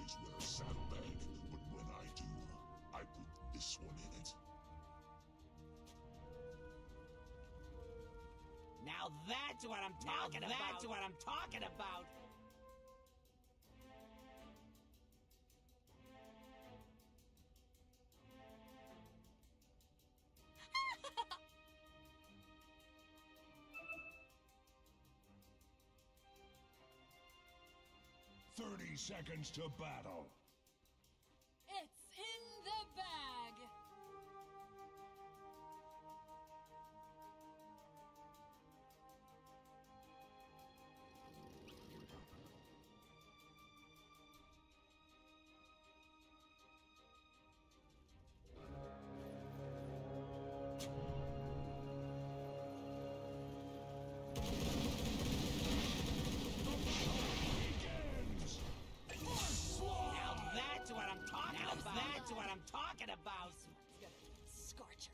always wear a saddlebag, but when I do, I put this one in it. Now that's what I'm talking about! That's what I'm talking about! 30 seconds to battle. It's in the bag! That's what I'm talking about! That's what I'm talking about! This one's gonna be a scorcher.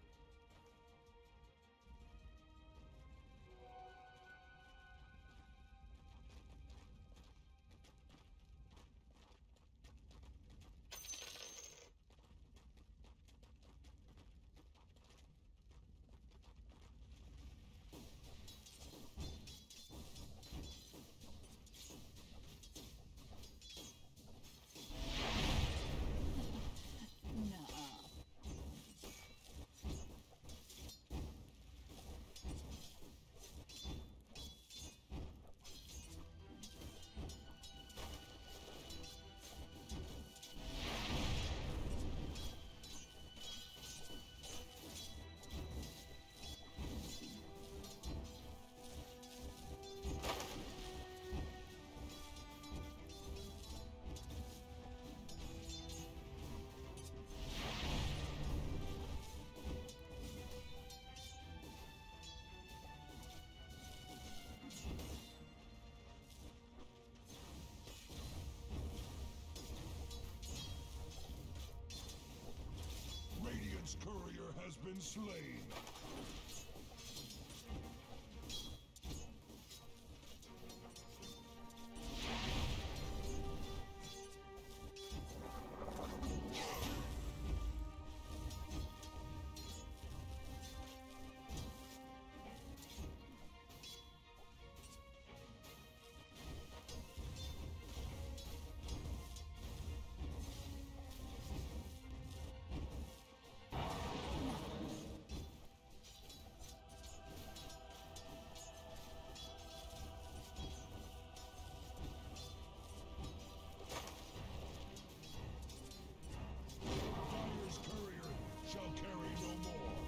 Radiant's courier has been slain. Shall carry no more.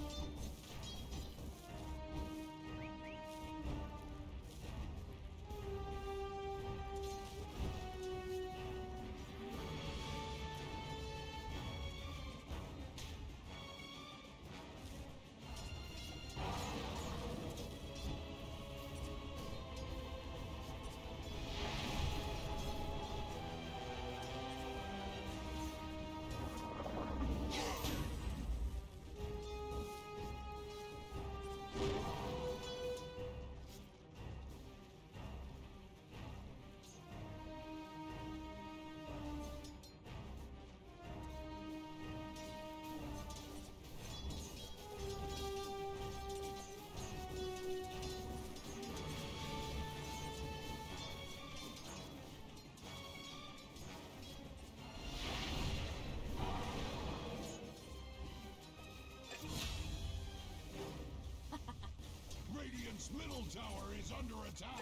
Radiant's middle tower is under attack!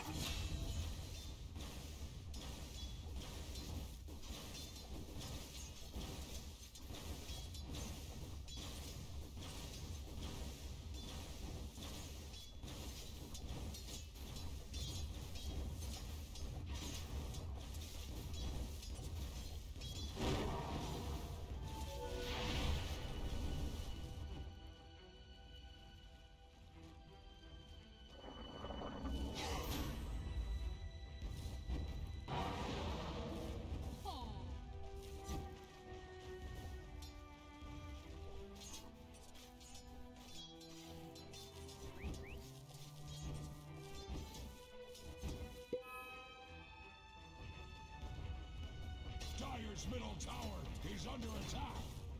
Dire's middle tower is under attack.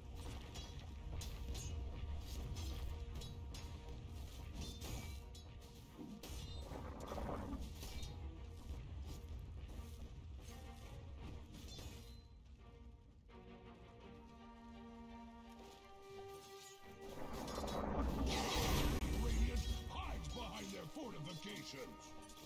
Radiant hides behind their fortifications.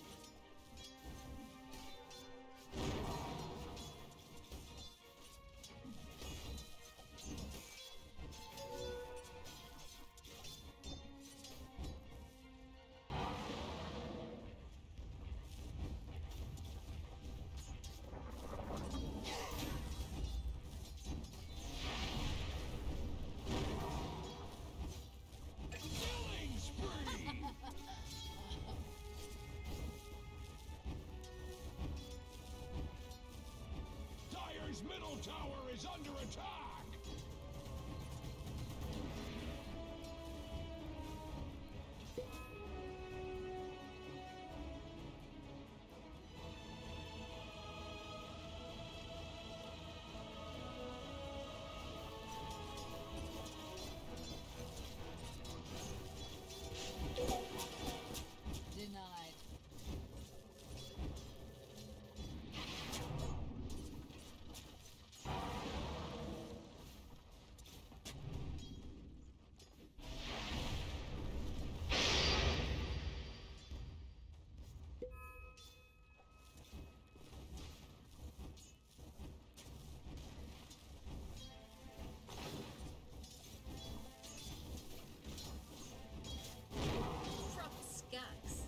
Killing spree! Dire's middle tower is under attack! Denied. Truck skacks.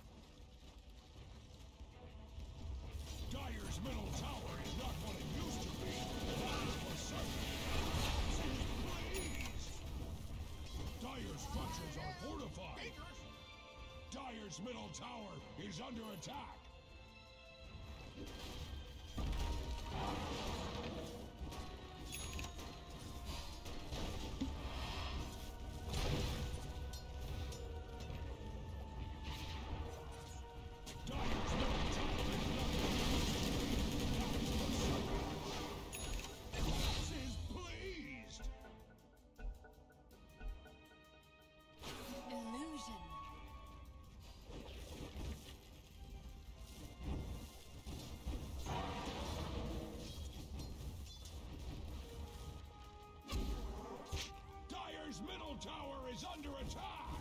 Dire's middle tower is not what it used to be. That is for certain. Please! Dire's structures are fortified. Dire's middle tower is under attack. Dire's middle tower is not what it used to be. That is for certain. This is pleased. Illusion. Dire's middle tower is under attack!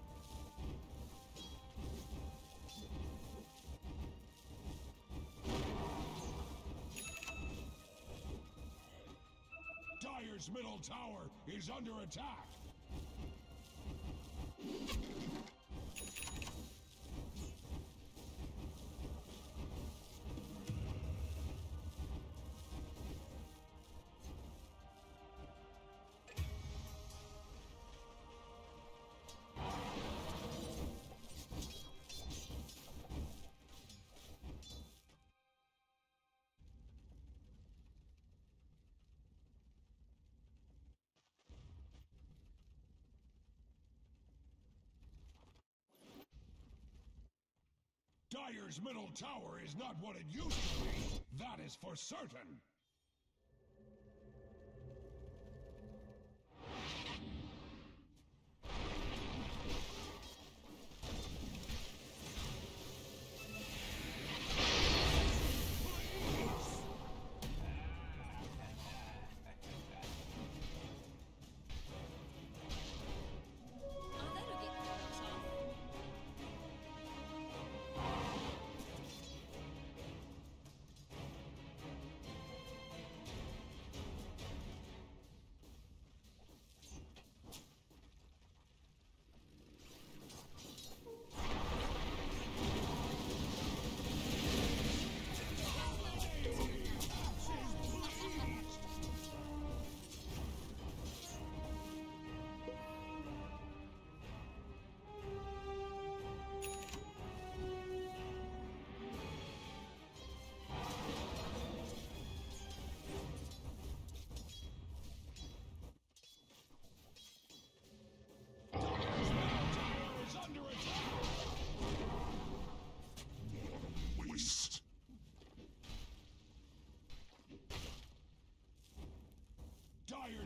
Dire's middle tower is under attack! Dire's middle tower is not what it used to be. That is for certain. Oh, that'll get close off.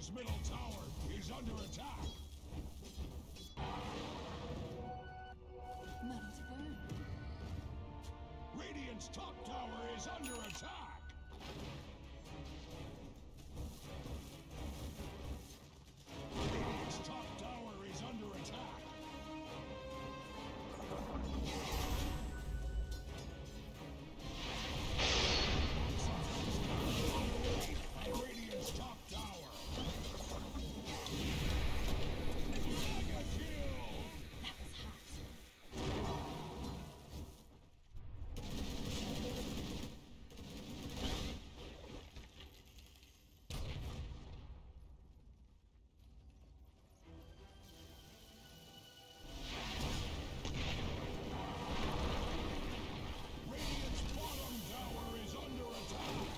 Dire's middle tower is under attack. Money to burn. Radiant's top tower is under attack. Radiant's top tower is under attack. Radiant's top tower. Mega kill. That was hot. Radiant's bottom tower is under attack.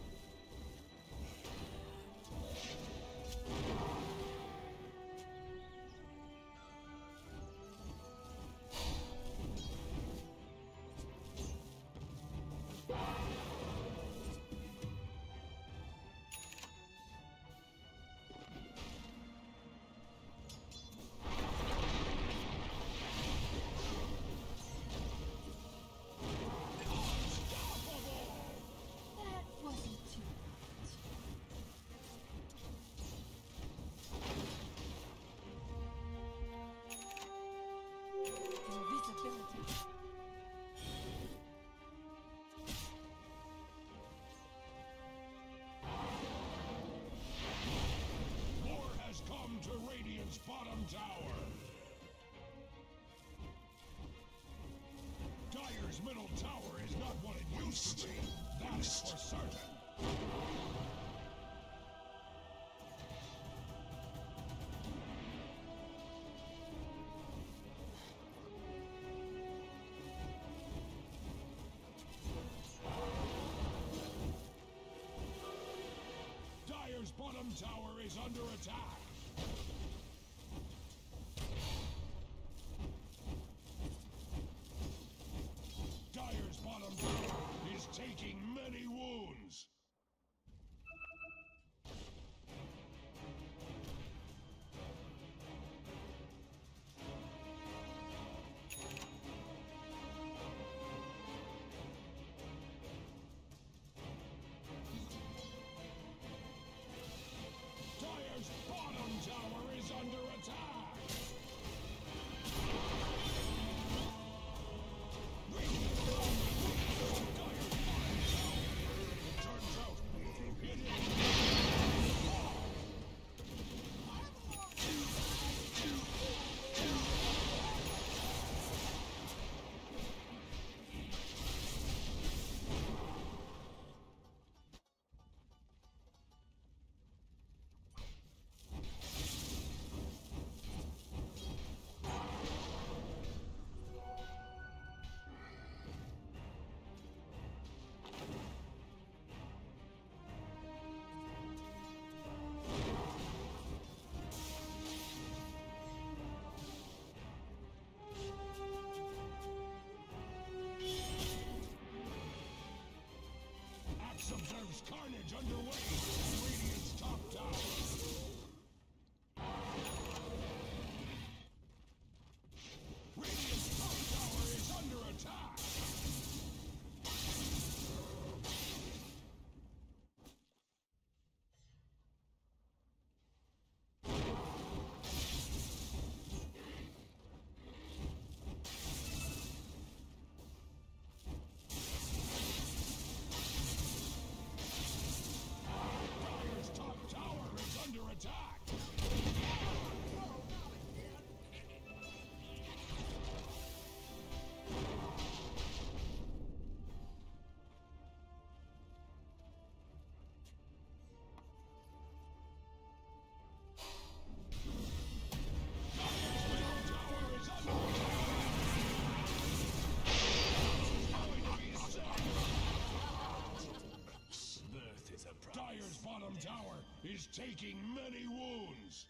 That wasn't too bad. Invisibility. War has come to Radiant's bottom tower. Dire's middle tower is not what it used to be. That's for certain. Dire's bottom tower is under attack. Dire's bottom tower is taking many wounds. Dire's bottom tower is under attack. Dire's bottom tower turns out to hit it. Axe observes carnage underway in Radiant's top tower. Radiant's top tower is under attack. Dire's top tower is under attack. Dire's middle tower is under attack. Dire's bottom tower is taking many wounds.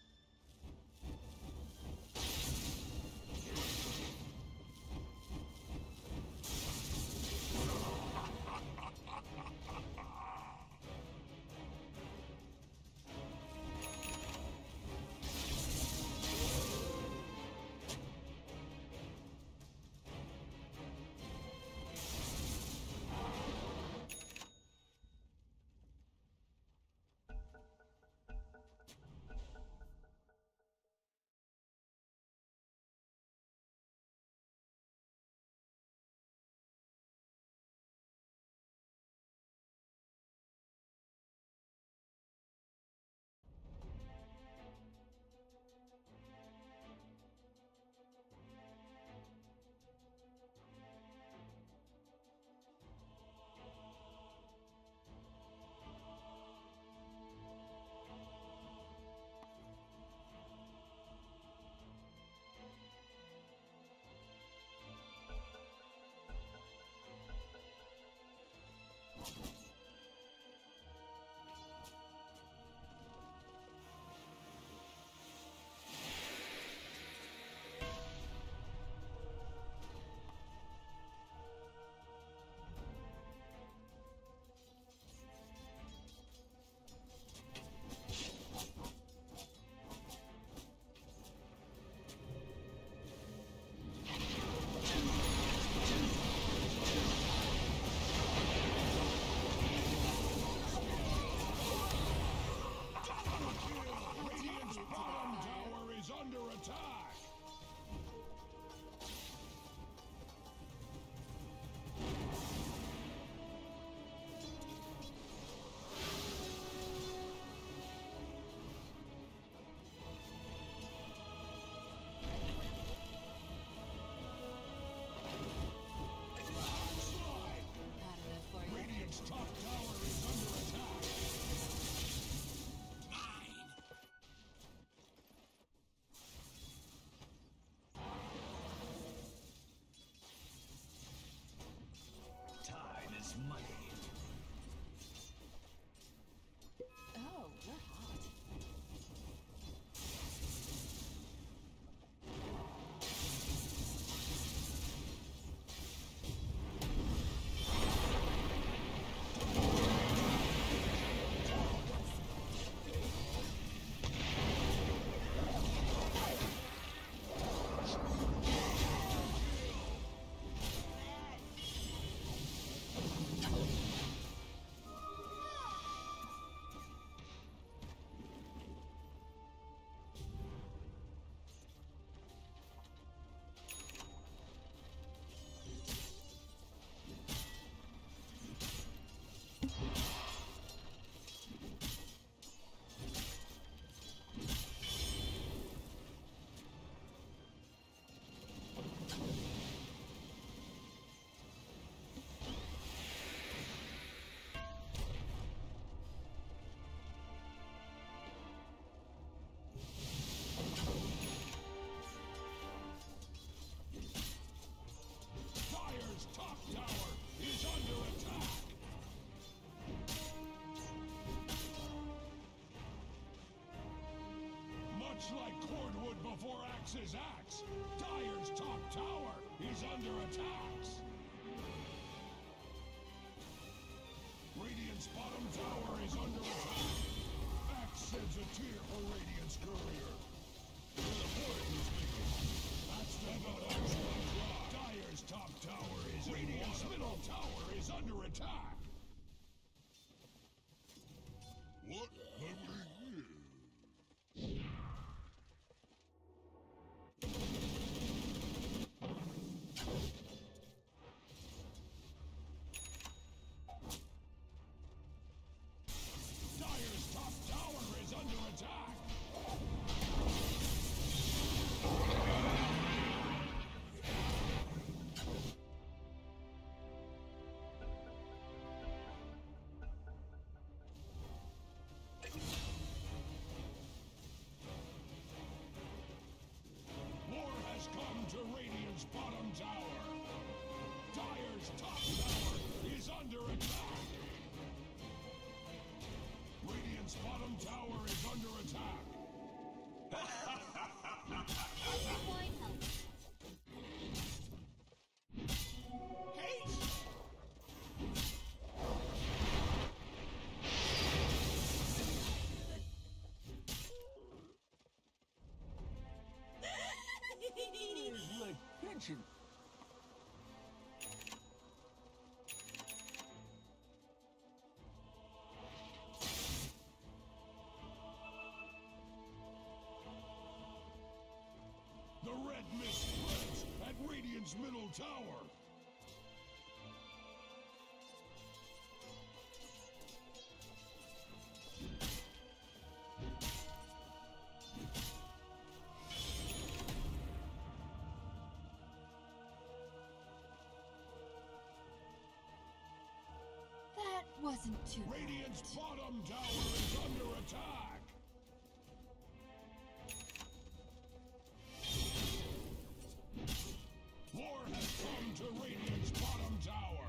Radiant's top tower is under attack. Mine. Time is money. Oh, we're hot. Dire's top tower is under attack. Much like cordwood before axe's axe, Dire's top tower is under attack. Radiant's bottom tower is under attack. Axe sends a tear for Radiant's courier. That's the axe will drop. Dire's top tower is Radiant's middle tower is under attack. What have we here? Dire's top tower is under attack. War has come to Radiant's bottom tower. Dire's top tower is under attack. Radiant's bottom tower is under attack. Wine helps. Here's my pension. The red mist spreads at Radiant's middle tower. That wasn't too Radiant's bad. bottom tower is under attack. War has come to Radiant's bottom tower.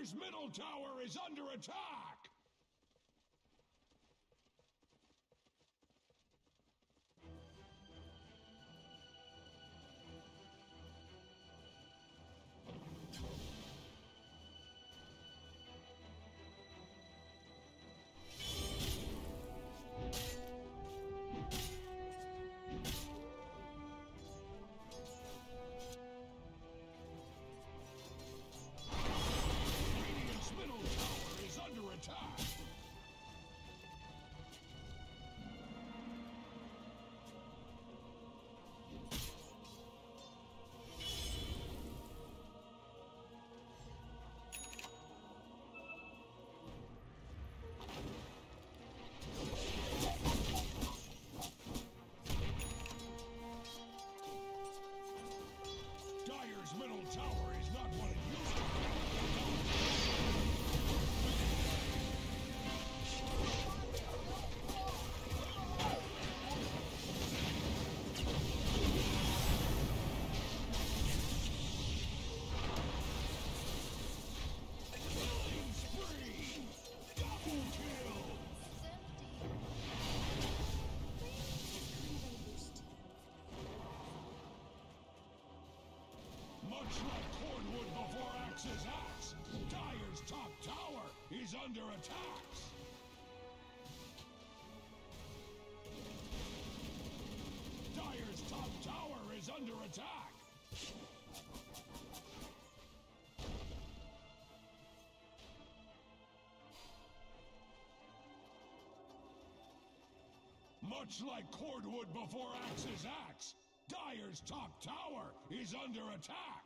Dyer's middle tower is under attack! Dyer's middle tower is not what it used to be. Killing spree! Double kill! Much like cordwood before Axe's axe, Dyer's top tower is under attack. Dyer's top tower is under attack. Much like cordwood before Axe's axe, Dyer's top tower is under attack.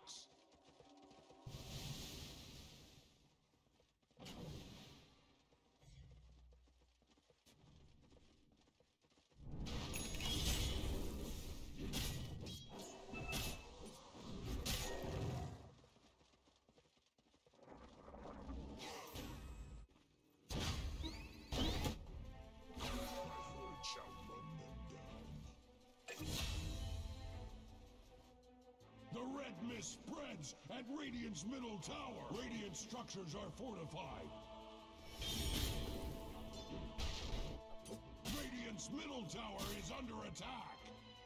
The red mist spreads at Radiant's middle tower. Radiant structures are fortified. Radiant's middle tower is under attack.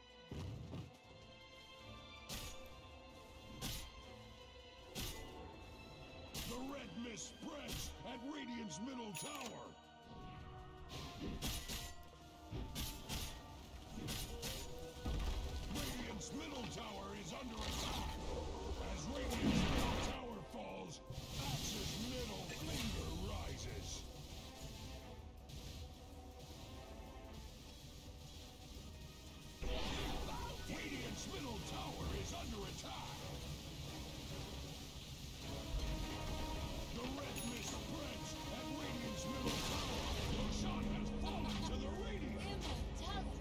The red mist spreads at Radiant's middle tower. Radiant's middle tower is under attack. As Radiant's middle tower falls, Axe's middle finger rises. Radiant's middle tower is under attack. The red mist spreads at Radiant's middle tower. Roshan has fallen to the Radiant. Immortality.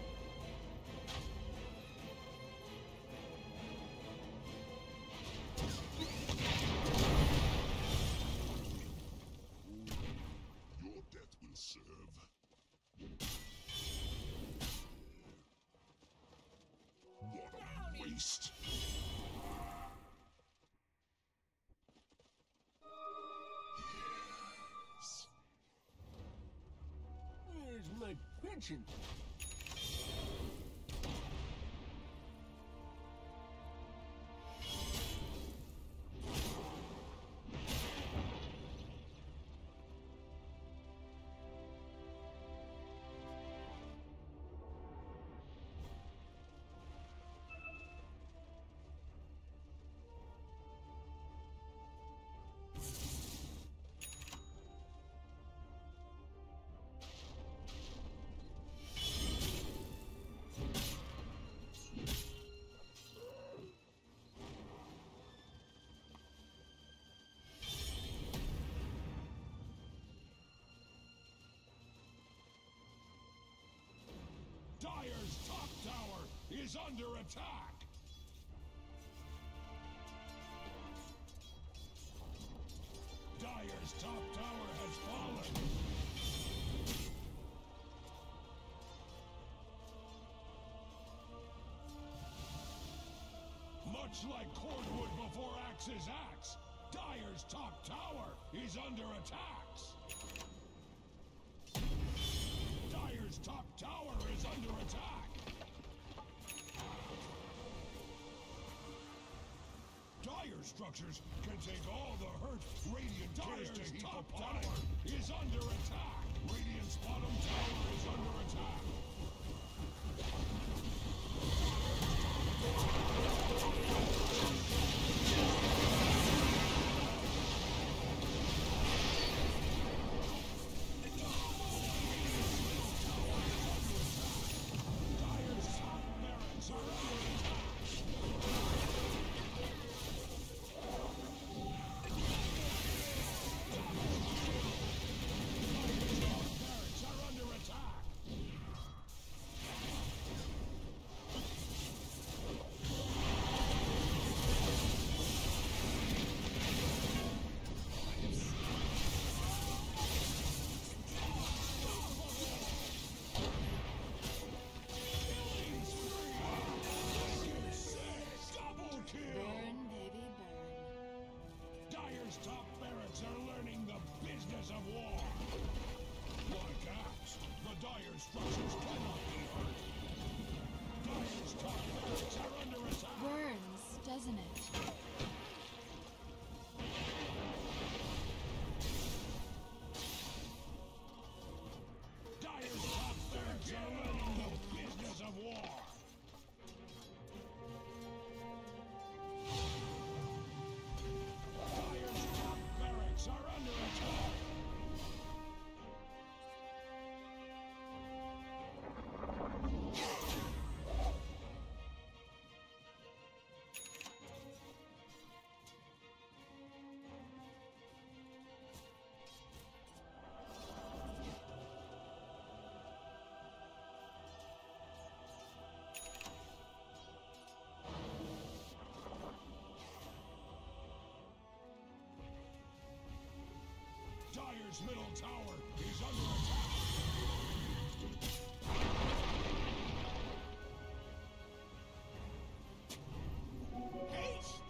Your death will serve. What a waste. Yes. Where's my pension? Dyer's top tower is under attack. Dyer's top tower has fallen. Much like cordwood before Axe's axe, Dyer's top tower is under attack. Dire's top tower is under attack. Dire structures can take all the hurt Radiant cares to heap upon it. Is under attack. Radiant's bottom tower is under attack. Top barracks are learning the business of war. Like axe, the dire structures cannot be hurt. Dire's top barracks are under attack. Burns, doesn't it? Dire's top barracks are learning the business of war. Are under attack. Dire's middle tower is under attack. Haste!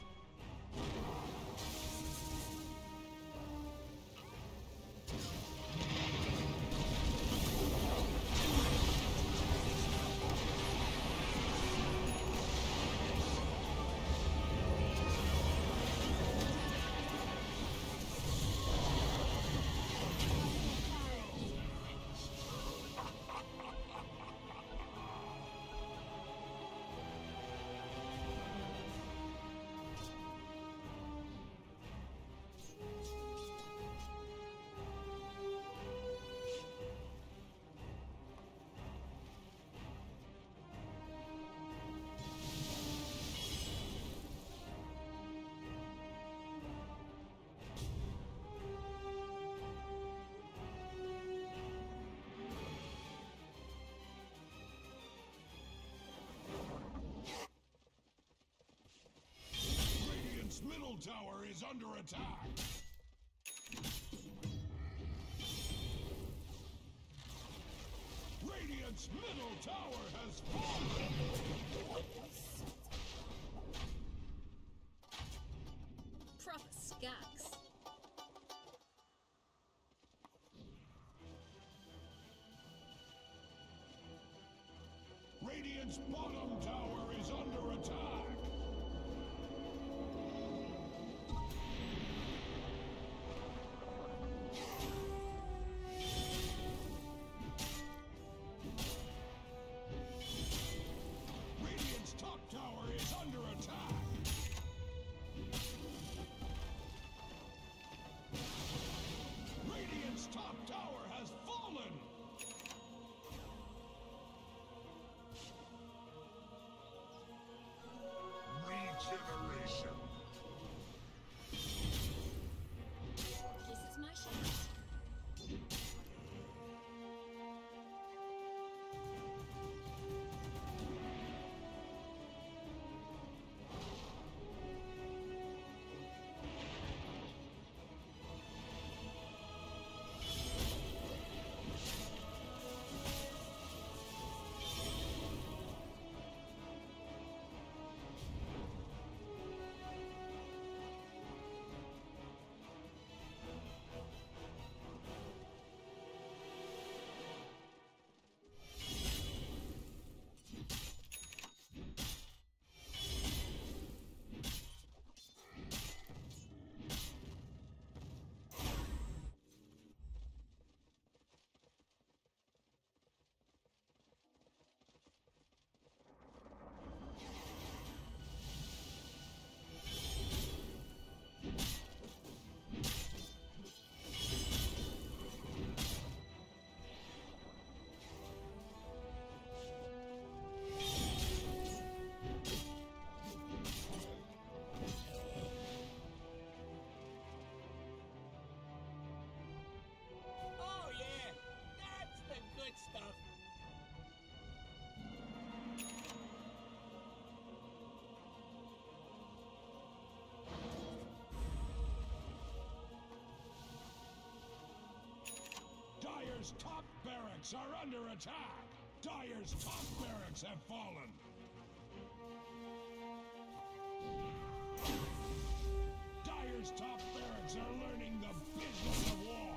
Middle tower is under attack. Radiant's middle tower has fallen. Proper skacks. Radiant's bottom tower is under attack. Dire's top barracks are under attack! Dire's top barracks have fallen! Dire's top barracks are learning the business of war!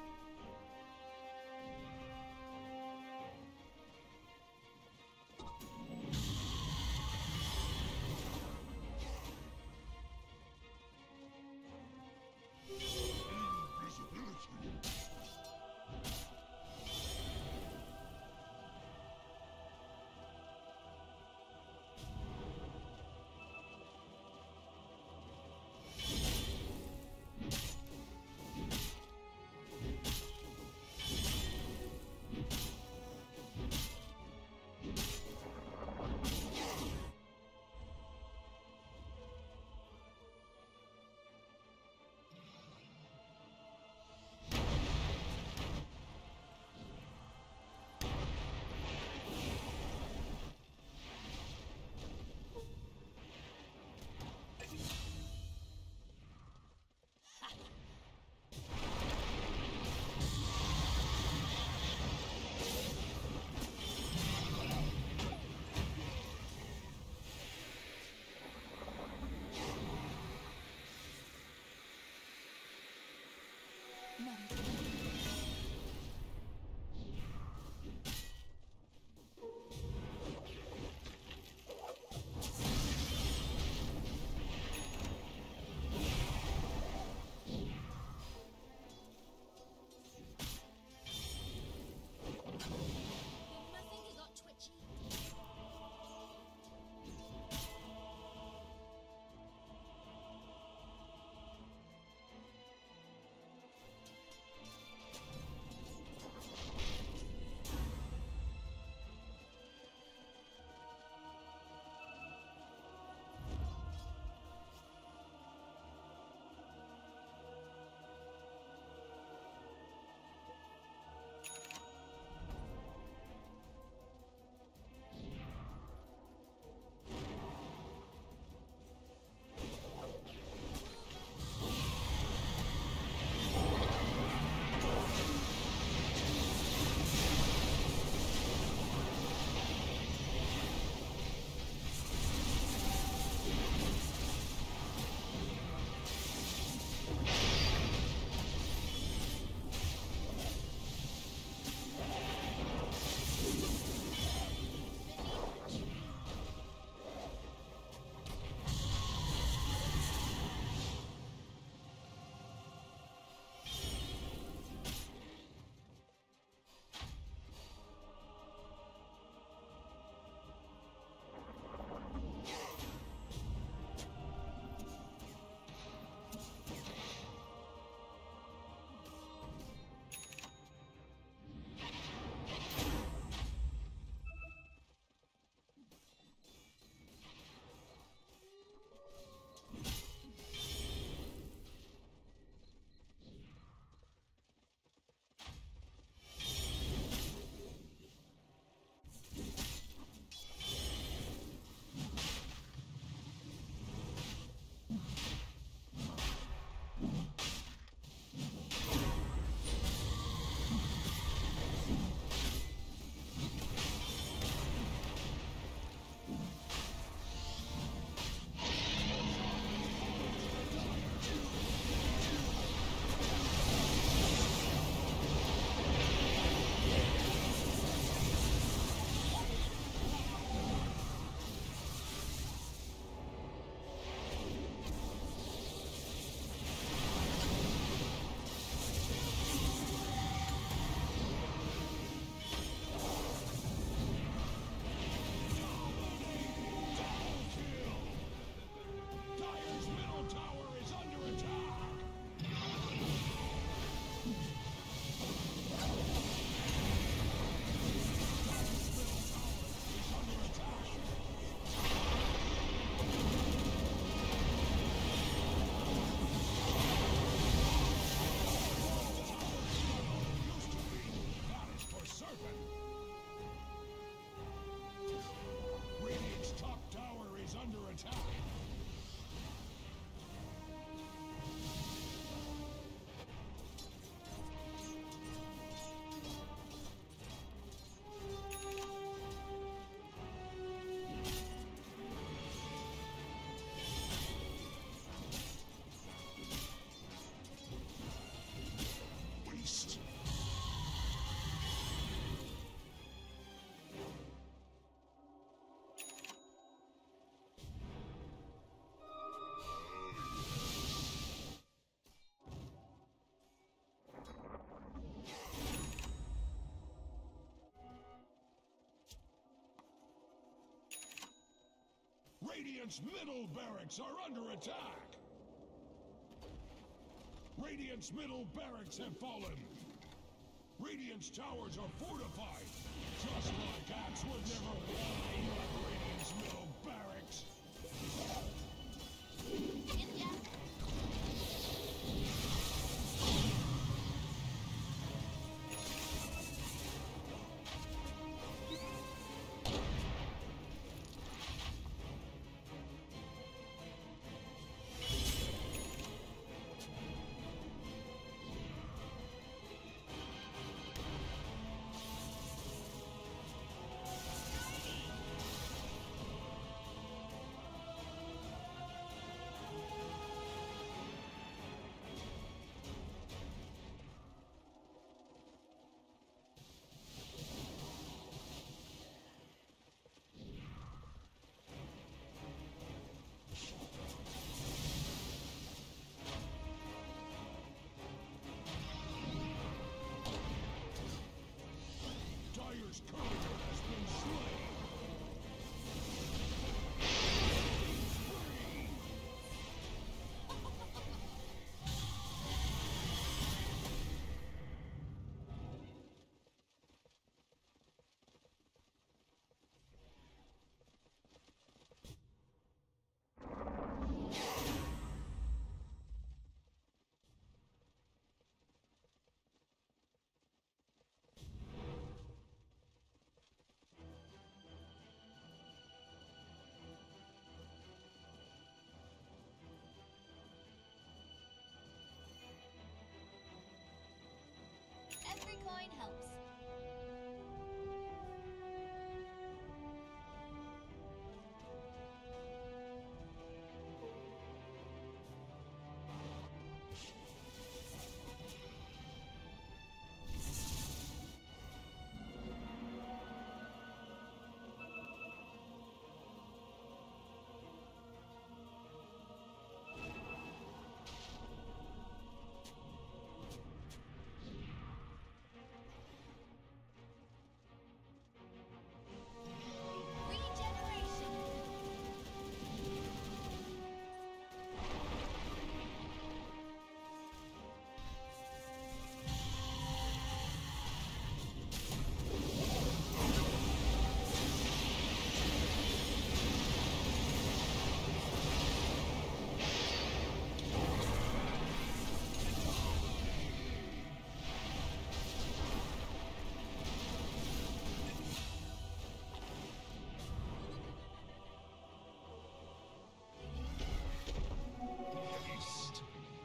My finger got twitchy. Radiant's middle barracks are under attack! Radiant's middle barracks have fallen! Radiant's towers are fortified! Just like Axe would never whine like Radiant's middle barracks! Dire's courier has been slain! Every coin helps. Regeneration. Haste!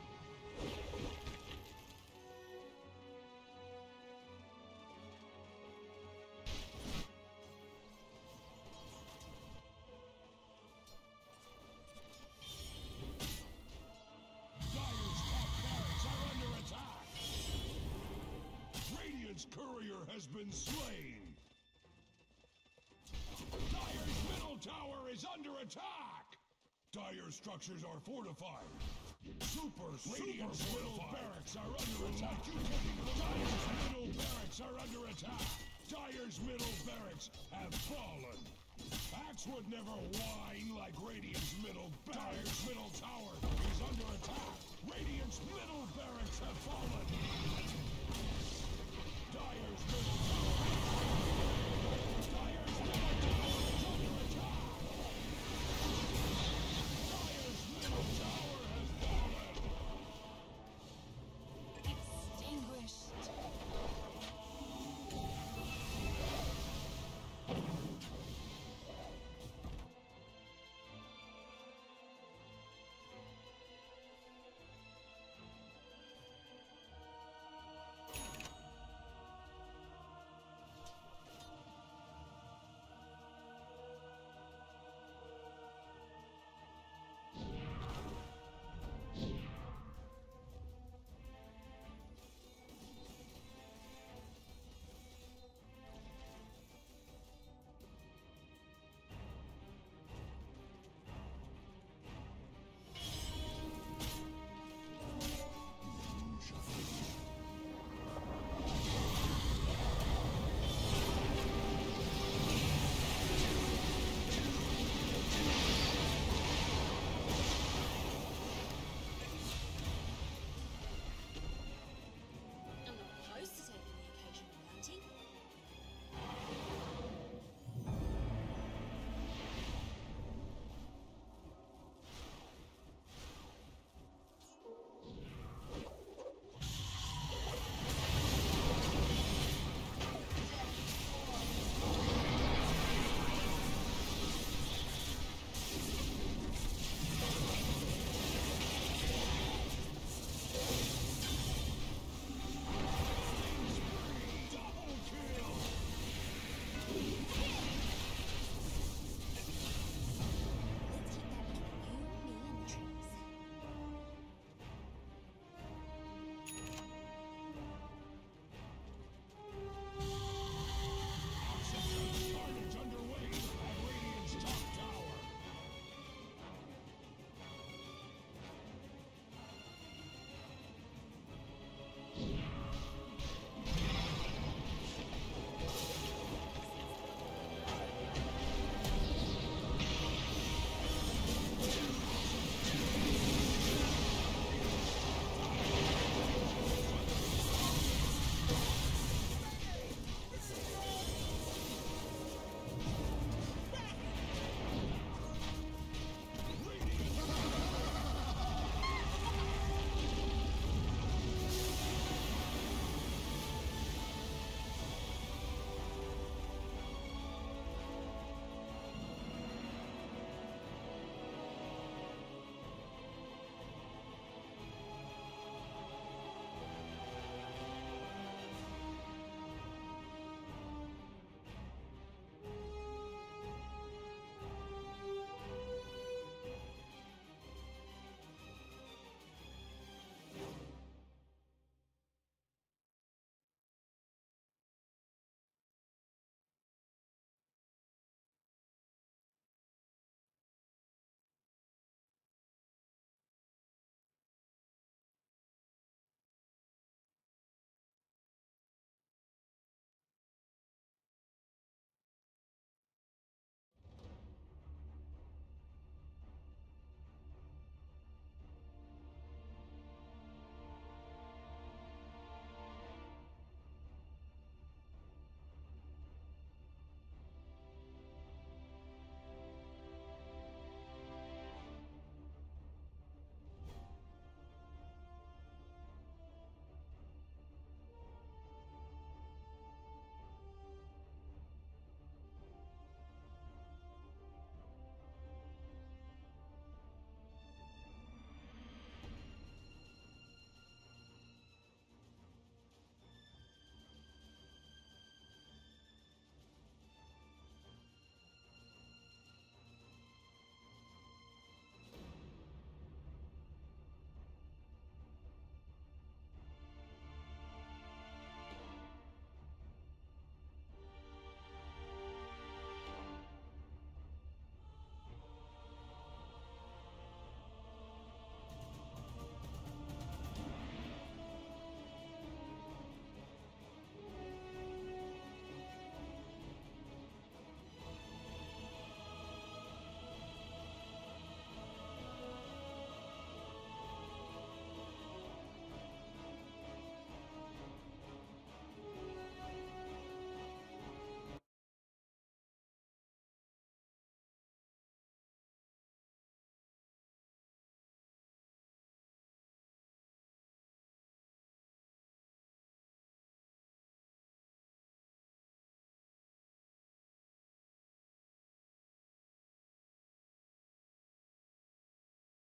Dire's top barracks are under attack! Radiant's courier has been slain! Dire's middle tower is under attack! Dire's structures are fortified! Radiant's middle barracks are under attack! Dire's middle barracks are under attack! Dire's middle barracks have fallen! Axe would never whine like Radiant's middle barracks! Dire's middle tower is under attack! Radiant's middle barracks